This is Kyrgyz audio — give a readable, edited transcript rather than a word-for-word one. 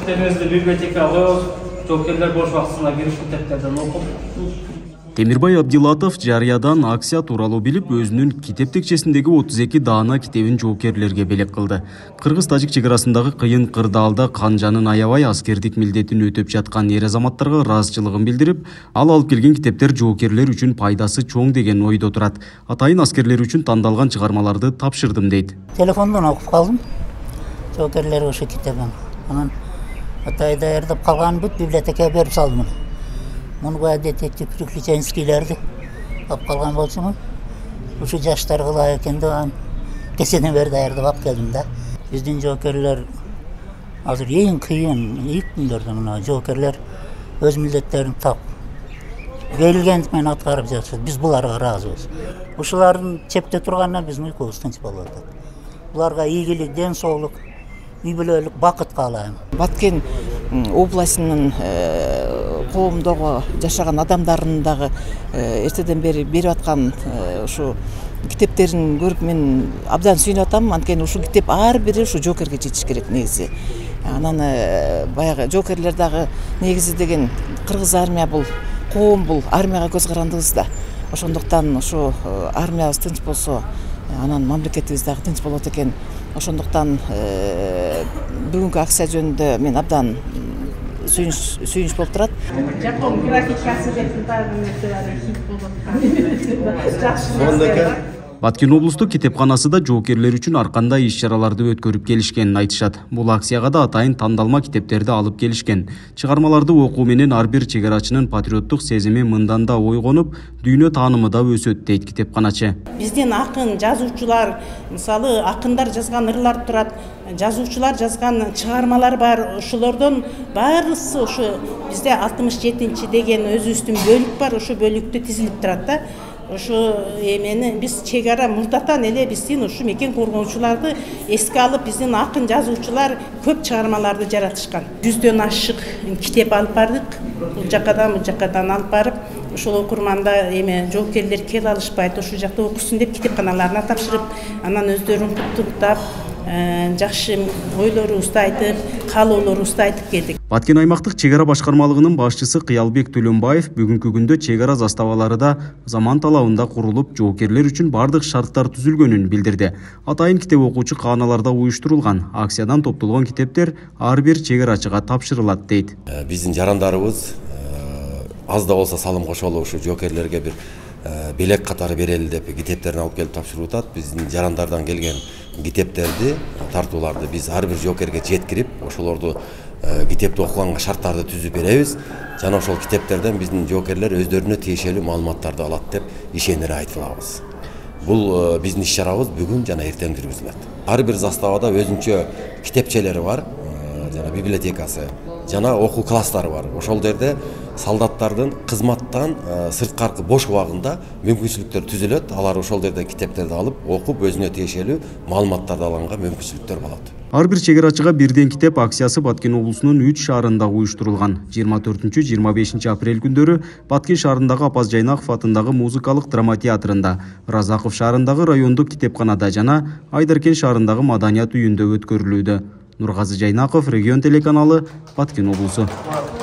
китептериңизди библиотекага коебуз. Жоокерлер бош убактысында кирип китептерден окуп. Темирбай Абдилатов жарыядан акция тууралуу билип, өзүнүн китеп текчесиндеги 32 даана китебин жоокерлерге белек кылды. Кыргыз-тажик чекарасындагы кыйын кырдаалда кан жанын аябай аскердик милдетин өтөп жаткан эр азаматтарга ыраазычылыгын билдирип, ал алып келген китептер жоокерлер үчүн пайдасы чоң деген ойдо турат. Атайын аскерлер үчүн тандалган чыгармаларды тапшырдым дейт. Телефондон окуп калдым. Жоокерлер ушу китебин. Анан атай даярдап калган бүт библиотекага берип салдым. Мунга детектив приключенческийлерди алып калган болчумун. Ушу жаштарга ылайык экен деп кеседен бери даярдап алып келдим да. Биздин жоокерлер азыр эң кыйын илк күндөрдө мына жоокерлер өз милдеттерин тап берилгендик менен аткарып жатышат. Биз буларга ыраазыбыз. Ушулардын чепте турганына биздин уйкубуз тынч болуп атат. Буларга ийгилик, ден соолук, үй бүлөлүк бакыт каалайм. Баткен областынын коомдогу жашаган адамдардын дагы эртеден бери берип аткан ушу китептерин көрүп мен абдан сүйүнүп атам. Анткени ушу китеп ар бири ушу жоокерге жетиш керек негизи. Анан баягы жоокерлер дагы негизи деген кыргыз армия бул, коом бул, армияга көз карандыбыз да. Ошондуктан ушу армиябыз тынч болсо, анан мамлекетибиз дагы тынч болот экен. Ошондуктан бүгүнкү акция жөнүндө мен абдан сүйүнүч болуп турат. Жапон графикасы деп хит болот. Баткен облустук китепканасы да жоокерлер үчүн ар кандай иш-чараларды өткөрүп келишкенин айтышат. Бул акцияга да атайын тандалма китептерди алып келишкен. Чыгармаларды окуу менен ар бир чегарачынын патриоттук сезими мындан да ойгонуп, дүйнө таанымы да өсөт дейт китепканачы. Биздин акын, жазуучулар, мисалы акындар жазган ырлар турат, жазуучулар жазган чыгармалар бар. Ошолордон баарысы ушу бизде 67 деген өзүбүздүн бөлүк бар. Ошо бөлүктө тизилип турат да. Ошо эмени биз чегара мурдатан эле биздин ушу мекен коргоочуларды эске алып, биздин акын жазуучулар көп чыгармаларды жаратышкан. 100дөн ашык китеп алып бардык. Бул жакадан алып барып, ошол окурманда жоокерлер келе алышпайт, ошол жакта окусун деп китепканаларына тапшырып, анан өздөрүн куттуктап, жакшы ойлорубузду айтып, каалоолорубузду айтып келдик. Баткен аймактык чегара башкармалыгынын башчысы Кыялбек Төлөнбаев бүгүнкү күндө чегара заставалары да заман талабында курулуп, жоокерлер үчүн бардык шарттар түзүлгөнүн билдирди. Атайын китеп окуучу кааналарда уюштурулган. Акциядан топтолгон китептер ар бир чегарачыга тапшырылат дейт. Биздин жарандарыбыз аз да болсо салым кошолу ушу жоокерлерге бир белек катары берели деп китептерин алып келип тапшырып атат. Биздин жарандардан келген китептерди, тартууларды биз ар бир жоокерге жеткирип, ошолорду китепти окуганга шарттарды түзүп беребиз. Жана ошол китептерден биздин жоокерлер өздөрүнө тиешелүү маалыматтарды алат деп ишенире айтылабыз. Бул биздин иш-чарабыз бүгүн жана эртең жүргүзүлөт. Ар бир заставада өзүнчө китепчелери бар, жана библиотекасы, жана окуу класстары бар. Ошол жерде солдаттардын кызматтан сырткаркы бош убагында мүмкүнчүлүктөр түзүлөт. Алар ошол жерде китептерди алып, окуп, өзүнө тиешелүү маалыматтарды алганга мүмкүнчүлүктөр болот. Ар бир чегарачыга бирден китеп акциясы Баткен облусунун 3 шаарында уюштурулган. 24-25 апрель күндөрү Баткен шаарындагы Апаз Жайнаков атындагы музыкалык драма театрында, Разаков шаарындагы райондук китепканада жана Айдаркен шаарындагы маданият үйүндө өткөрүлүүдө. Нургазы Жайнаков, Регион телеканалы, Баткен облусу.